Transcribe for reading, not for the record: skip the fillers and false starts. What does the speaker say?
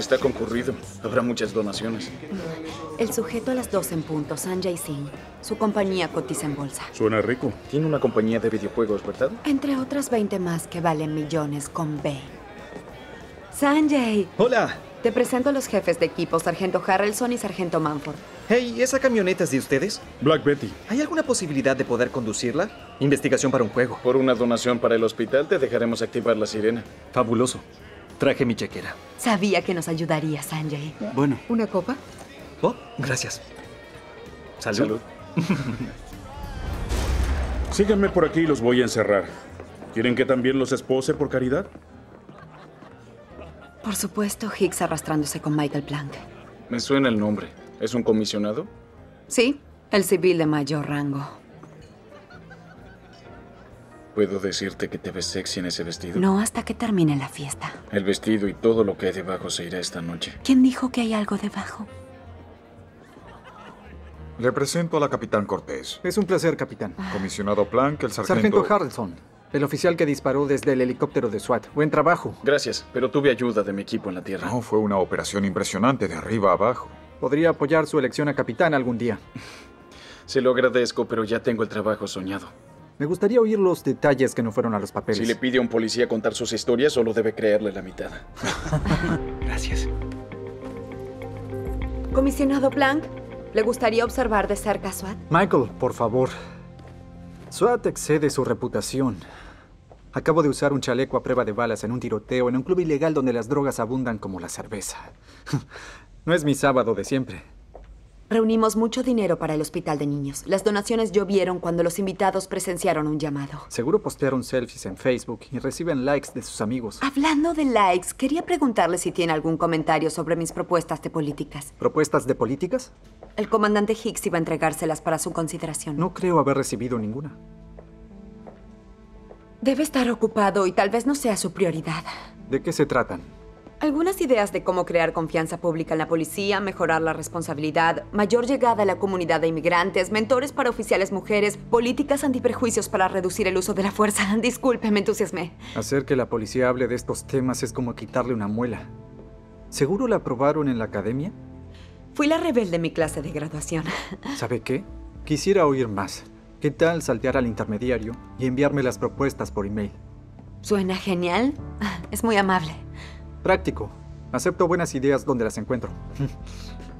Está concurrido. Habrá muchas donaciones. El sujeto a las 12 en punto, Sanjay Singh. Su compañía cotiza en bolsa. Suena rico. Tiene una compañía de videojuegos, ¿verdad? Entre otras 20 más que valen millones con B. Sanjay. Hola. Te presento a los jefes de equipo, Sargento Harrelson y Sargento Manford. Hey, ¿esa camioneta es de ustedes? Black Betty. ¿Hay alguna posibilidad de poder conducirla? Investigación para un juego. Por una donación para el hospital te dejaremos activar la sirena. Fabuloso. Traje mi chequera. Sabía que nos ayudaría, Sanjay. Bueno. ¿Una copa? Oh, gracias. Salud. Salud. Síganme por aquí y los voy a encerrar. ¿Quieren que también los espose por caridad? Por supuesto, Hicks arrastrándose con Michael Plank. Me suena el nombre. ¿Es un comisionado? Sí, el civil de mayor rango. ¿Puedo decirte que te ves sexy en ese vestido? No hasta que termine la fiesta. El vestido y todo lo que hay debajo se irá esta noche. ¿Quién dijo que hay algo debajo? Le presento a la capitán Cortés. Es un placer, capitán. Comisionado Plank, el Sargento Harrelson, el oficial que disparó desde el helicóptero de SWAT. Buen trabajo. Gracias, pero tuve ayuda de mi equipo en la tierra. No, fue una operación impresionante de arriba a abajo. Podría apoyar su elección a capitán algún día. Se lo agradezco, pero ya tengo el trabajo soñado. Me gustaría oír los detalles que no fueron a los papeles. Si le pide a un policía contar sus historias, solo debe creerle la mitad. Gracias. Comisionado Plank, ¿le gustaría observar de cerca a SWAT? Michael, por favor. SWAT excede su reputación. Acabo de usar un chaleco a prueba de balas en un tiroteo en un club ilegal donde las drogas abundan como la cerveza. No es mi sábado de siempre. Reunimos mucho dinero para el hospital de niños. Las donaciones llovieron cuando los invitados presenciaron un llamado. Seguro postearon selfies en Facebook y reciben likes de sus amigos. Hablando de likes, quería preguntarle si tiene algún comentario sobre mis propuestas de políticas. ¿Propuestas de políticas? El comandante Hicks iba a entregárselas para su consideración. No creo haber recibido ninguna. Debe estar ocupado y tal vez no sea su prioridad. ¿De qué se tratan? Algunas ideas de cómo crear confianza pública en la policía, mejorar la responsabilidad, mayor llegada a la comunidad de inmigrantes, mentores para oficiales mujeres, políticas antiprejuicios para reducir el uso de la fuerza. Disculpe, me entusiasmé. Hacer que la policía hable de estos temas es como quitarle una muela. ¿Seguro la aprobaron en la academia? Fui la rebelde en mi clase de graduación. ¿Sabe qué? Quisiera oír más. ¿Qué tal saltear al intermediario y enviarme las propuestas por email? ¿Suena genial? Es muy amable. Práctico. Acepto buenas ideas donde las encuentro.